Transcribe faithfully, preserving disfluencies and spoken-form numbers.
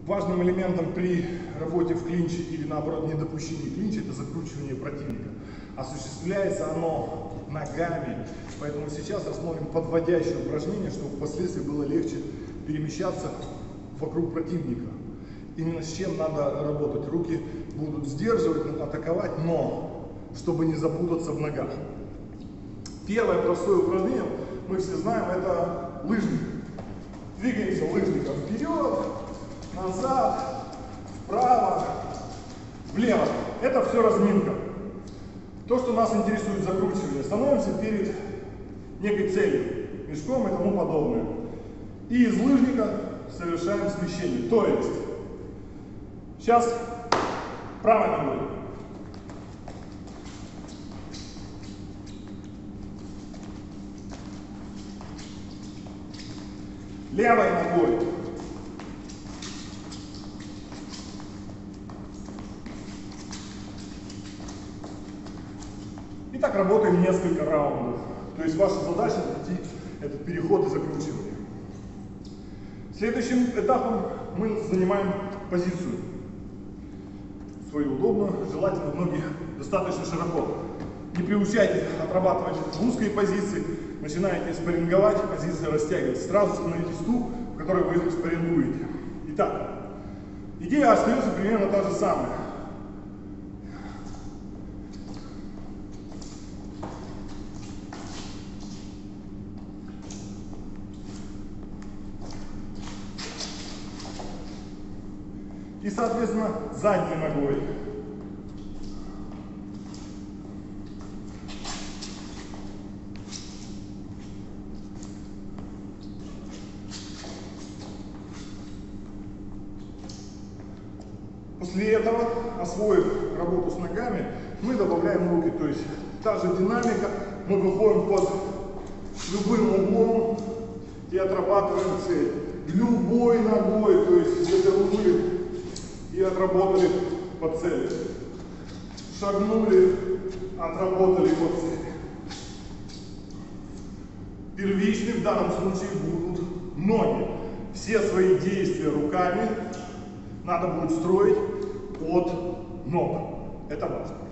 Важным элементом при работе в клинче или наоборот недопущении клинча это закручивание противника. Осуществляется оно ногами, поэтому сейчас рассмотрим подводящее упражнение, чтобы впоследствии было легче перемещаться вокруг противника. Именно с чем надо работать. Руки будут сдерживать, атаковать, но чтобы не запутаться в ногах. Первое простое упражнение, мы все знаем, это лыжник. Двигаемся лыжником вперед, назад, вправо, влево. Это все разминка. То, что нас интересует закручивание. Становимся перед некой целью, мешком и тому подобное. И из лыжника совершаем смещение. То есть, сейчас правой ногой. Левой ногой. И так работаем несколько раундов. То есть ваша задача найти этот переход и закручивание. Следующим этапом мы занимаем позицию. Свою удобную, желательно ноги достаточно широко. Не приучайте отрабатывать в узкой позиции. Начинаете спарринговать, позиция растягивается. Сразу становитесь ту, в которой вы спаррингуете. Итак, идея остается примерно та же самая. И, соответственно, задней ногой. После этого, освоив работу с ногами, мы добавляем руки. То есть та же динамика, мы выходим под любым углом и отрабатываем цель. Любой ногой, то есть где-то вы и отработали по цели. Шагнули, отработали по цели. Первичны в данном случае будут ноги. Все свои действия руками надо будет строить от ног. Это важно.